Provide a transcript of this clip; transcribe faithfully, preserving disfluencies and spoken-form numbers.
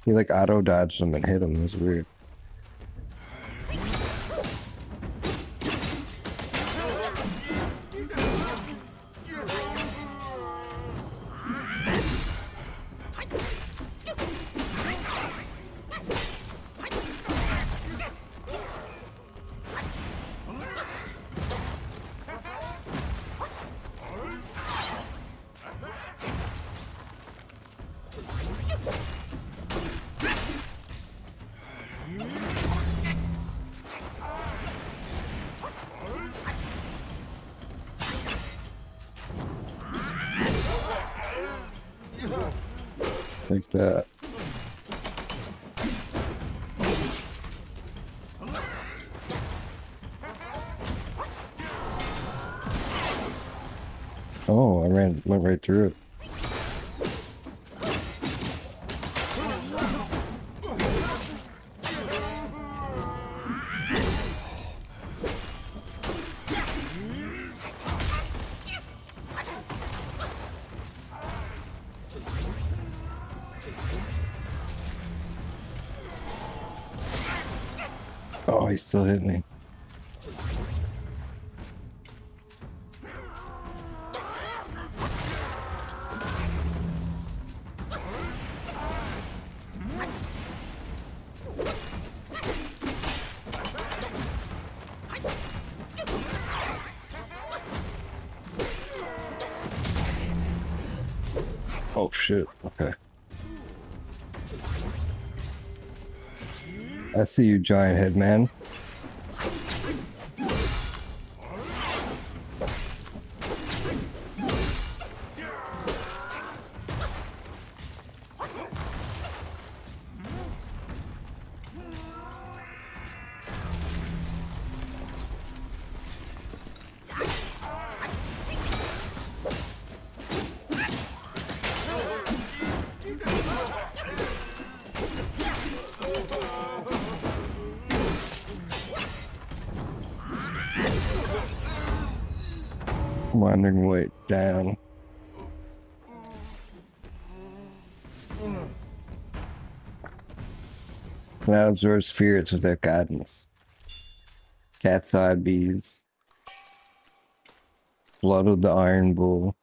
He like auto dodged him and hit him. It was weird. Like that. Oh, I ran went right through it. Oh, he still hit me. Oh shit, okay. I see you, giant head man. Wandering Wight down. Now absorb spirits with their guidance. Cat's eye beads. Blood of the Iron Bull.